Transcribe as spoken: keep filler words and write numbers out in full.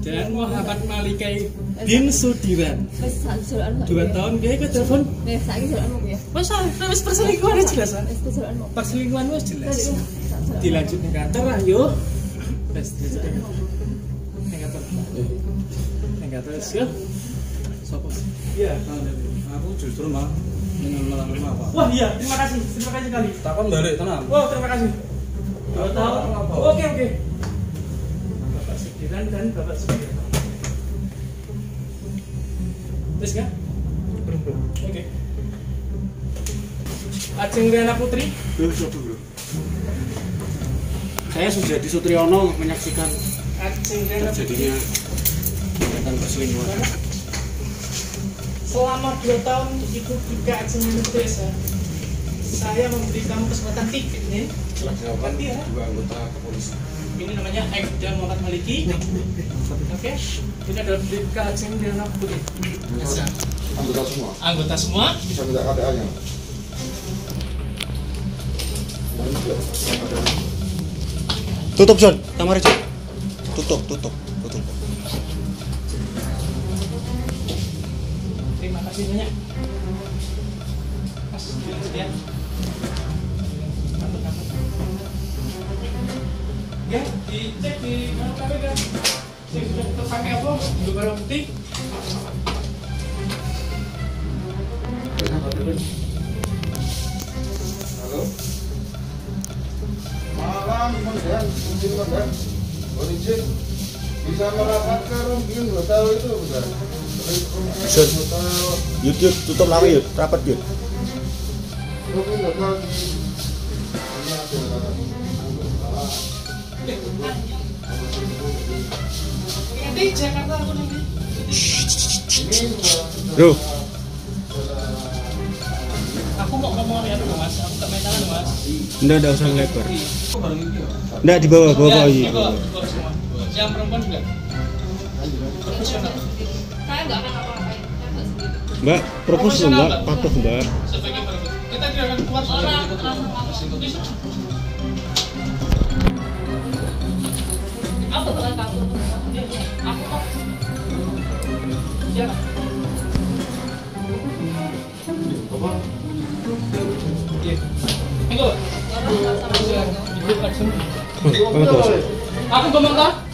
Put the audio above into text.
dan Muhammad Malikai bin Sudiran. Wis sajuran kok. Dua tahun dia ke telepon. Eh, saiki jalanmu ya. Masa wis perselingkuhan jelas ah. Wis jalanmu. Perselingkuhan wis jelas. Dilanjut ning kantor ah yo. Wis dilanjut. Ning kantor. Ning kantor yo. Sopo? Iya, aku justru mah ingin melamar Pak. Wah iya, terima kasih, terima kasih sekali. Takon balik tenang. Oh terima kasih. Dua tahun. Oke oke. Bapak Sudiran dan Bapak Sudiran. Terus kan? Belum belum. Oke. Ajeng Riana Putri. Bro, bro. Saya Sujadi Sutriyono menyaksikan Ajeng Riana Putri. terjadinya kegiatan perselingkuhan. Selama dua tahun ikut tiga Ajeng Riana Putri saya, saya memberi kamu kesempatan tiga nih. Telah dilakukan dua anggota kepolisian. Ini namanya Aibda Muhammad Maliki. Oke. Ini adalah Bribka Ajeng Riana Putri. Anggota semua. Anggota semua. Bisa minta K T A-nya. Tutup John, kamar John. Tutup, tutup, tutup. Terima kasih banyak. Mas, dilanjut ya. Ya, dicek di mana K P K. Cek sudah terpakai apa? Dua barang bukti. Halo. Malam, Komandan. Izin, Komandan. Mohon izin. Bisa merapat ke Rumpin Hotel itu, Komandan. John, YouTube tutup lagi yuk, rapat yuk. Rumpin Hotel di ini ada Nanti Jakarta aku nanti. ini sudah Bro, Aku mau ngomong ya dulu Mas. Aku tak main tangan Mas. enggak ada usah ngelebar. Kok bareng ini ya? Enggak di bawah, bawah bawah Ya, iya. di bawah, di bawah semua. Yang perempuan juga. Profesional. Saya enggak akan apa-apain. Saya enggak sendiri. Mbak, profesional Mbak, patuh Mbak. Sebagai perempuan. Kita tidak akan keluar soalnya. Orang langsung Bisa. aku bukan kamu. Aku kok. Ya. Apa? Iya. Enggak. Orang sama-sama. Ibu Ajeng. Kamu tahu? Aku ngomong kah?